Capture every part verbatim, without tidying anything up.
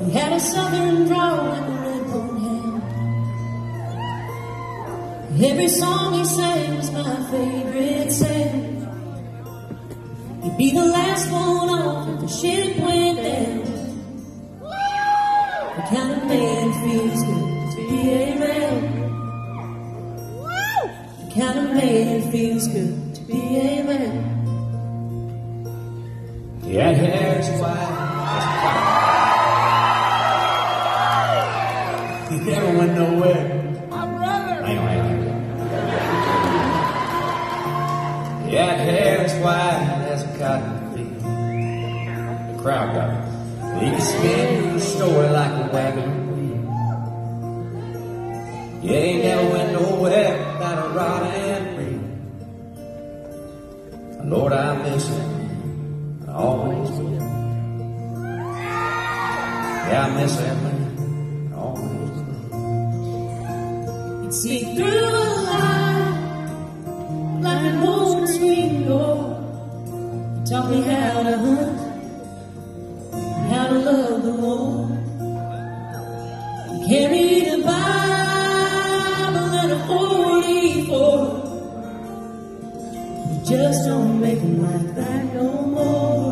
He had a southern drawl like a red-bone hound. Every song he sang was my favorite sound. He'd be the last one off if the ship went down. The kind of man feels good to be around. The kind of man feels good to be around. He had hair as white as a cotton. He never went nowhere. My brother! Hang on, hang on. He had hair as white as a cotton field. The crowd got him. He could spin the story like a wagon wheel. He ain't never went nowhere without a rod and reel. Lord, I miss him. I always will. Yeah, I miss that man. I always will. He'd see through a lie like an old swing door. He taught me how to hunt, how to love the Lord. He carried a Bible and a forty-four. You just don't make them like that no more.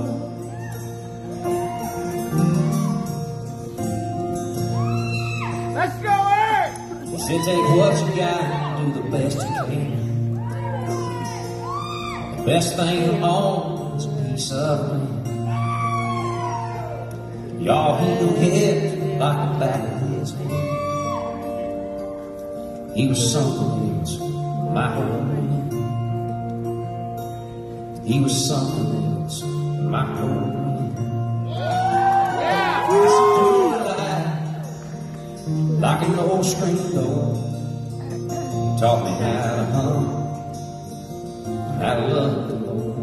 Let's go, Eric! He said, take what you got and do the best you can. The best thing of all is a piece of land. Y'all healed heads like the back of his hand. He was something else, my old man. He was something else, my old man. Yeah! Like an old screen door. He taught me how to hum, how to love the Lord.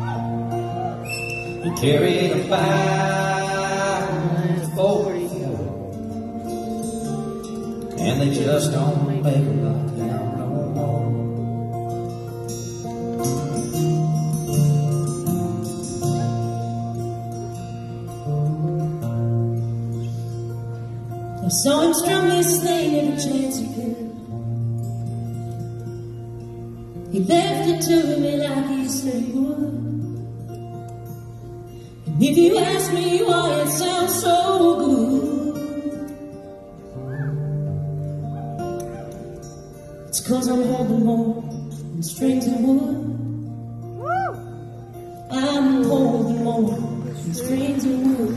He carried a five and forty-four, and they just don't make a lot down no more. I saw him strum his thing every chance he could. He left it to me like he said he would. And if you ask me why it sounds so good, it's 'cause I'm holding more than strings of wood. I'm holding more than strings of wood.